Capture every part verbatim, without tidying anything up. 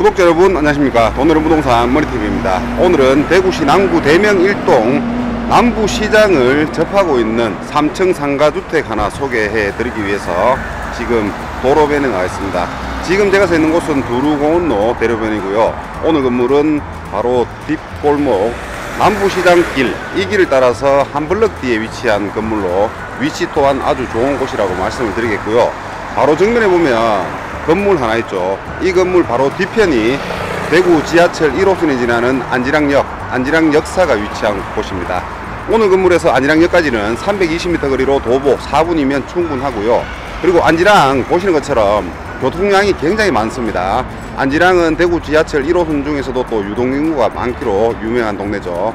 구독자 여러분 안녕하십니까. 돈으로 부동산 머니티비입니다. 오늘은 대구시 남구 대명 일 동 남부시장을 접하고 있는 삼 층 상가주택 하나 소개해 드리기 위해서 지금 도로변에 나와 있습니다. 지금 제가 서 있는 곳은 두루공원로 대로변이고요. 오늘 건물은 바로 뒷골목 남부시장길, 이 길을 따라서 한 블럭 뒤에 위치한 건물로 위치 또한 아주 좋은 곳이라고 말씀을 드리겠고요. 바로 정면에 보면 건물 하나 있죠. 이 건물 바로 뒤편이 대구 지하철 일 호선이 지나는 안지랑역, 안지랑역사가 위치한 곳입니다. 오늘 건물에서 안지랑역까지는 삼백이십 미터 거리로 도보 사 분이면 충분하고요. 그리고 안지랑 보시는 것처럼 교통량이 굉장히 많습니다. 안지랑은 대구 지하철 일 호선 중에서도 또 유동인구가 많기로 유명한 동네죠.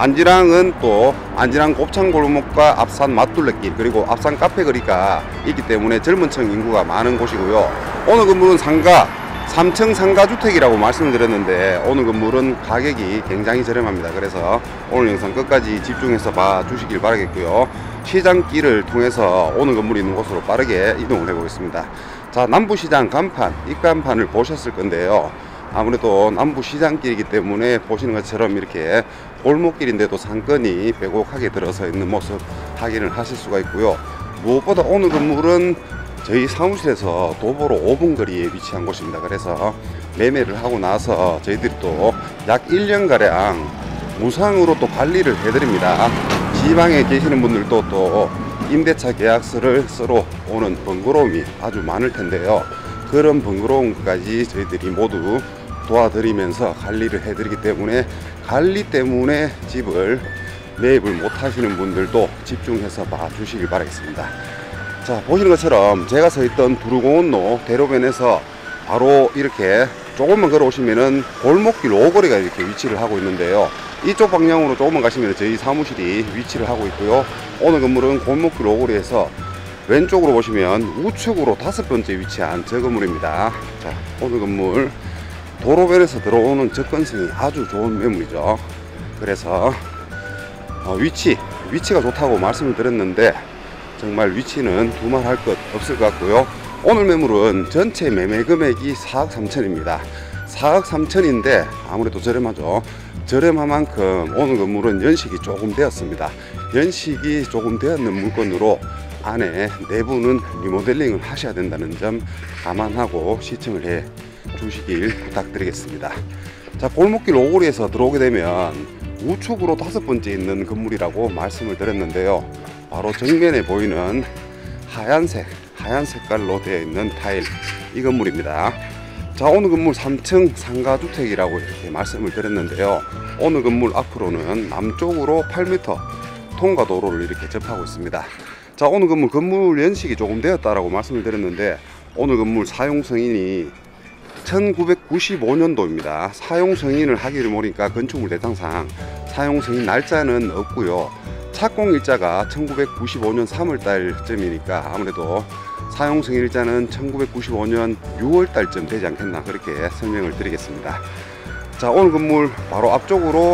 안지랑은 또 안지랑 곱창골목과 앞산 맛둘레길, 그리고 앞산 카페 거리가 있기 때문에 젊은 층 인구가 많은 곳이고요. 오늘 건물은 상가 삼 층 상가주택이라고 말씀을 드렸는데 오늘 건물은 가격이 굉장히 저렴합니다. 그래서 오늘 영상 끝까지 집중해서 봐 주시길 바라겠고요. 시장길을 통해서 오늘 건물이 있는 곳으로 빠르게 이동을 해 보겠습니다. 자, 남부시장 간판, 입간판을 보셨을 건데요. 아무래도 남부시장길이기 때문에 보시는 것처럼 이렇게 골목길인데도 상권이 빼곡하게 들어서 있는 모습 확인을 하실 수가 있고요. 무엇보다 오늘 건물은 저희 사무실에서 도보로 오 분 거리에 위치한 곳입니다. 그래서 매매를 하고 나서 저희들이 또 약 일 년가량 무상으로 또 관리를 해드립니다. 지방에 계시는 분들도 또 임대차 계약서를 쓰러 오는 번거로움이 아주 많을 텐데요. 그런 번거로움까지 저희들이 모두 도와드리면서 관리를 해드리기 때문에 관리 때문에 집을 매입을 못 하시는 분들도 집중해서 봐주시길 바라겠습니다. 자, 보시는 것처럼 제가 서 있던 두루공원로 대로변에서 바로 이렇게 조금만 걸어오시면은 골목길 오거리가 이렇게 위치를 하고 있는데요. 이쪽 방향으로 조금만 가시면 저희 사무실이 위치를 하고 있고요. 오늘 건물은 골목길 오거리에서 왼쪽으로 보시면 우측으로 다섯 번째 위치한 저 건물입니다. 자, 오늘 건물 도로변에서 들어오는 접근성이 아주 좋은 매물이죠. 그래서 어, 위치 위치가 좋다고 말씀을 드렸는데 정말 위치는 두말할 것 없을 것 같고요. 오늘 매물은 전체 매매 금액이 사억 삼천입니다. 사억 삼천인데 아무래도 저렴하죠. 저렴한 만큼 오늘 건물은 연식이 조금 되었습니다. 연식이 조금 되었는 물건으로 안에 내부는 리모델링을 하셔야 된다는 점 감안하고 시청을 해 주시길 부탁드리겠습니다. 자, 골목길 오거리에서 들어오게 되면 우측으로 다섯 번째 있는 건물이라고 말씀을 드렸는데요. 바로 정면에 보이는 하얀색 하얀 색깔로 되어 있는 타일, 이 건물입니다. 자, 오늘 건물 삼 층 상가주택이라고 이렇게 말씀을 드렸는데요. 오늘 건물 앞으로는 남쪽으로 팔 미터 통과도로를 이렇게 접하고 있습니다. 자, 오늘 건물 건물 연식이 조금 되었다라고 말씀을 드렸는데 오늘 건물 사용 승인이 천구백구십오 년도입니다. 사용 승인을 하기를 모르니까 건축물 대상상 사용 승인 날짜는 없고요. 착공일자가 천구백구십오 년 삼월 달쯤이니까 아무래도 사용 승인 일자는 천구백구십오 년 유월 달쯤 되지 않겠나, 그렇게 설명을 드리겠습니다. 자, 오늘 건물 바로 앞쪽으로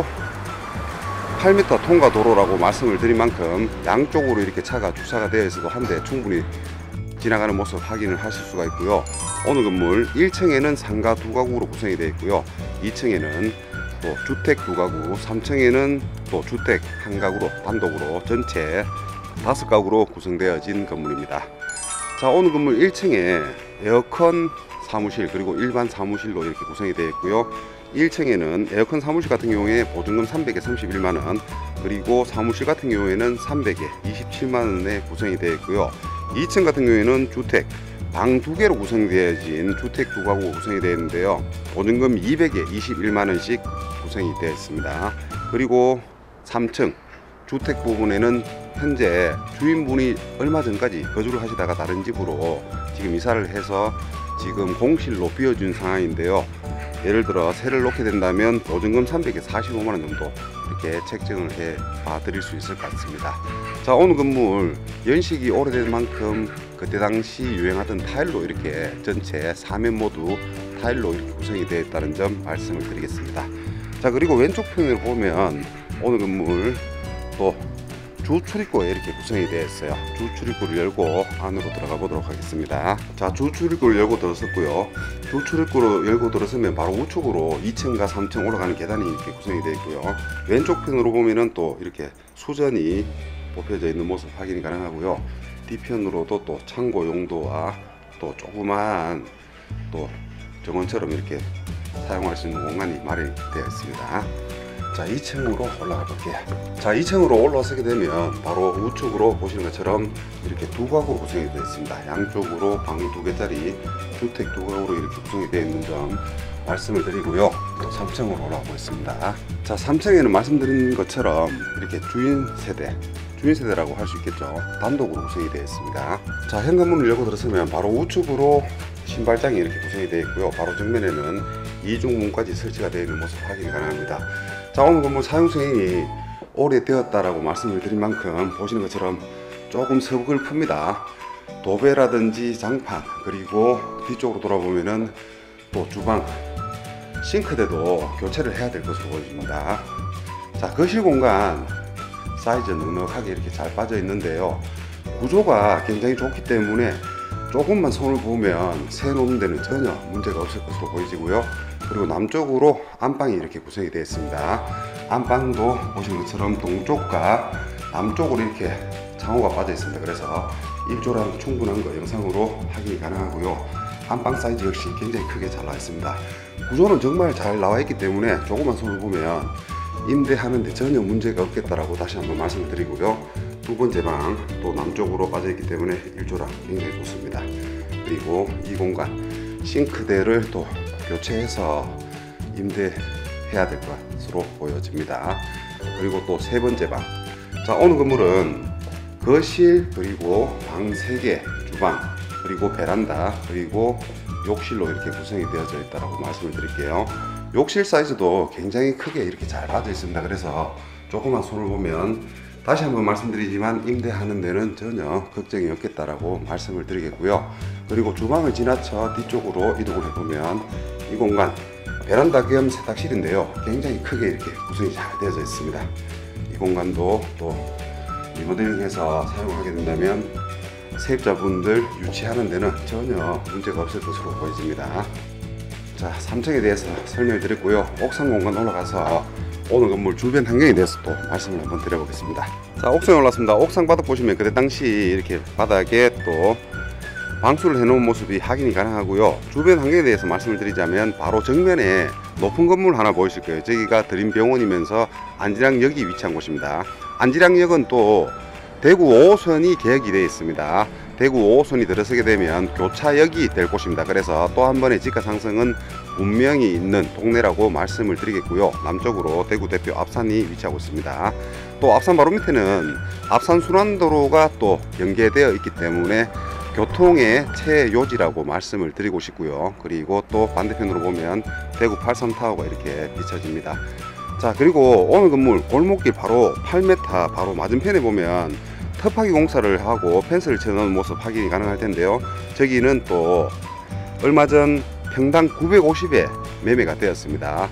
팔 미터 통과 도로라고 말씀을 드린 만큼 양쪽으로 이렇게 차가 주차가 되어 있어도 한 대 충분히 지나가는 모습 확인을 하실 수가 있고요. 오늘 건물 일 층에는 상가 두 가구로 구성이 되어 있고요. 이 층에는 또 주택 두 가구, 삼 층에는 또 주택 한 가구로 단독으로 전체 다섯 가구로 구성되어진 건물입니다. 자, 오늘 건물 일 층에 에어컨 사무실 그리고 일반 사무실로 이렇게 구성이 되어 있고요. 일 층에는 에어컨 사무실 같은 경우에 보증금 삼백에 삼십일만 원, 그리고 사무실 같은 경우에는 삼백에 이십칠만 원에 구성이 되어 있고요. 이 층 같은 경우에는 주택 방 두 개로 구성되어진 주택 두 가구 구성이 되어 있는데요. 보증금 이백에 이십일만 원씩 구성이 되어 있습니다. 그리고 삼 층 주택 부분에는 현재 주인분이 얼마 전까지 거주를 하시다가 다른 집으로 지금 이사를 해서 지금 공실로 비어준 상황인데요. 예를 들어 세를 놓게 된다면 보증금 삼백에 사십오만 원 정도 이렇게 책정을 해 봐 드릴 수 있을 것 같습니다. 자, 오늘 건물 연식이 오래된 만큼 그때 당시 유행하던 타일로 이렇게 전체 사면 모두 타일로 이렇게 구성이 되어 있다는 점 말씀을 드리겠습니다. 자, 그리고 왼쪽 편을 보면 오늘 건물 또 주 출입구에 이렇게 구성이 되어 있어요. 주 출입구를 열고 안으로 들어가 보도록 하겠습니다. 자, 주 출입구를 열고 들어섰고요. 주 출입구로 열고 들어서면 바로 우측으로 이 층과 삼 층 올라가는 계단이 이렇게 구성이 되어 있고요. 왼쪽 편으로 보면은 또 이렇게 수전이 뽑혀져 있는 모습 확인이 가능하고요. 뒤편으로도 또 창고 용도와 또 조그만 또 정원처럼 이렇게 사용할 수 있는 공간이 마련되어 있습니다. 자, 이 층으로 올라가 볼게요. 자, 이 층으로 올라서게 되면 바로 우측으로 보시는 것처럼 이렇게 두 가구로 구성이 되어 있습니다. 양쪽으로 방 두 개짜리 주택 두 가구로 이렇게 구성이 되어 있는 점 말씀을 드리고요. 또 삼 층으로 올라가 보겠습니다. 자, 삼 층에는 말씀드린 것처럼 이렇게 주인 세대 주인 세대라고 할 수 있겠죠. 단독으로 구성이 되어 있습니다. 자, 현관문을 열고 들어서면 바로 우측으로 신발장이 이렇게 구성이 되어 있고요. 바로 정면에는 이중문까지 설치가 되어 있는 모습 확인이 가능합니다. 자, 오늘 건물 사용승인이 오래되었다라고 말씀을 드린 만큼 보시는 것처럼 조금 서글픕니다. 도배라든지 장판, 그리고 뒤쪽으로 돌아보면은 또 주방, 싱크대도 교체를 해야 될 것으로 보입니다. 자, 거실 공간 사이즈 넉넉하게 이렇게 잘 빠져 있는데요. 구조가 굉장히 좋기 때문에 조금만 손을 보면 새 놓는 데는 전혀 문제가 없을 것으로 보이지고요. 그리고 남쪽으로 안방이 이렇게 구성이 되어 있습니다. 안방도 보시는 것처럼 동쪽과 남쪽으로 이렇게 창호가 빠져 있습니다. 그래서 일조량 충분한 거 영상으로 확인이 가능하고요. 안방 사이즈 역시 굉장히 크게 잘 나와 있습니다. 구조는 정말 잘 나와 있기 때문에 조금만 손을 보면 임대하는데 전혀 문제가 없겠다라고 다시 한번 말씀을 드리고요. 두 번째 방 또 남쪽으로 빠져 있기 때문에 일조량 굉장히 좋습니다. 그리고 이 공간 싱크대를 또 교체해서 임대해야 될 것으로 보여집니다. 그리고 또 세 번째 방. 자, 오늘 건물은 거실 그리고 방 세 개, 주방 그리고 베란다 그리고 욕실로 이렇게 구성이 되어져 있다고 말씀을 드릴게요. 욕실 사이즈도 굉장히 크게 이렇게 잘 빠져 있습니다. 그래서 조금만 손을 보면 다시 한번 말씀드리지만 임대하는 데는 전혀 걱정이 없겠다라고 말씀을 드리겠고요. 그리고 주방을 지나쳐 뒤쪽으로 이동을 해보면 이 공간 베란다 겸 세탁실인데요. 굉장히 크게 이렇게 구성이 잘 되어져 있습니다. 이 공간도 또 리모델링해서 사용하게 된다면 세입자분들 유치하는 데는 전혀 문제가 없을 것으로 보여집니다. 자, 삼 층에 대해서 설명을 드렸고요. 옥상 공간 올라가서 오늘 건물 주변 환경에 대해서 또 말씀을 한번 드려보겠습니다. 자, 옥상에 올랐습니다. 옥상 바닥 보시면 그때 당시 이렇게 바닥에 또 방수를 해놓은 모습이 확인이 가능하고요. 주변 환경에 대해서 말씀을 드리자면 바로 정면에 높은 건물 하나 보이실 거예요. 저기가 드림병원이면서 안지랑역이 위치한 곳입니다. 안지랑역은 또 대구 오 호선이 계획이 되어 있습니다. 대구 오 호선이 들어서게 되면 교차역이 될 곳입니다. 그래서 또 한 번의 지가 상승은 분명히 있는 동네라고 말씀을 드리겠고요. 남쪽으로 대구 대표 압산이 위치하고 있습니다. 또 압산 바로 밑에는 압산 순환도로가 또 연계되어 있기 때문에 교통의 최요지라고 말씀을 드리고 싶고요. 그리고 또 반대편으로 보면 대구 팔삼타워가 이렇게 비춰집니다. 자, 그리고 오늘 건물 골목길 바로 팔 미터 바로 맞은편에 보면 터파기 공사를 하고 펜스를 쳐놓은 모습 확인이 가능할 텐데요. 저기는 또 얼마 전 평당 구백오십에 매매가 되었습니다.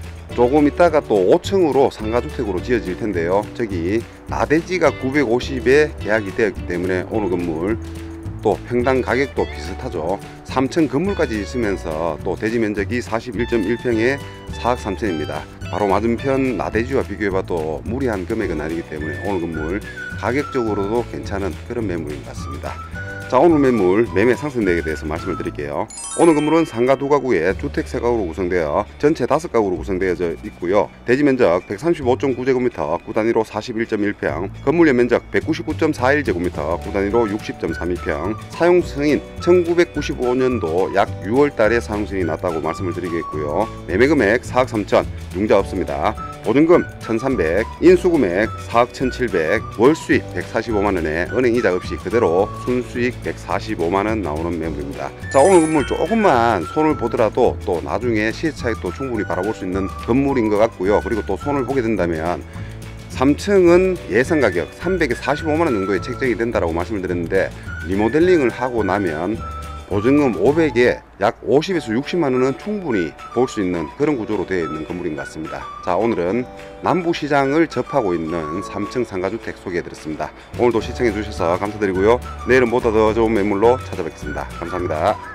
조금 있다가 또 오 층으로 상가주택으로 지어질 텐데요. 저기 나대지가 구백오십에 계약이 되었기 때문에 오늘 건물 또 평당 가격도 비슷하죠. 삼 층 건물까지 있으면서 또 대지 면적이 사십일 점 일 평에 사억 삼천입니다. 바로 맞은편 나대지와 비교해봐도 무리한 금액은 아니기 때문에 오늘 건물 가격적으로도 괜찮은 그런 매물인 것 같습니다. 자, 오늘 매물 매매 상승액에 대해서 말씀을 드릴게요. 오늘 건물은 상가 두 가구에 주택 세 가구로 구성되어 전체 다섯 가구로 구성되어져 있고요. 대지 면적 백삼십오 점 구 제곱미터, 구 단위로 사십일 점 일 평, 건물 연면적 백구십구 점 사일 제곱미터, 구 단위로 육십 점 삼이 평, 사용 승인 천구백구십오 년도 약 유월 달에 사용 승인이 났다고 말씀을 드리겠고요. 매매 금액 사억 삼천, 융자 없습니다. 보증금 천삼백, 인수금액 사억 천칠백, 월수익 백사십오만 원에 은행 이자 없이 그대로 순수익 백사십오만 원 나오는 매물입니다. 자, 오늘 건물 조금만 손을 보더라도 또 나중에 시세 차익도 충분히 바라볼 수 있는 건물인 것 같고요. 그리고 또 손을 보게 된다면 삼 층은 예상 가격 삼백사십오만 원 정도에 책정이 된다라고 말씀을 드렸는데 리모델링을 하고 나면 보증금 오백에 약 오십에서 육십만 원은 충분히 볼 수 있는 그런 구조로 되어 있는 건물인 것 같습니다. 자, 오늘은 남부시장을 접하고 있는 삼 층 상가주택 소개해 드렸습니다. 오늘도 시청해 주셔서 감사드리고요. 내일은 보다 더 좋은 매물로 찾아뵙겠습니다. 감사합니다.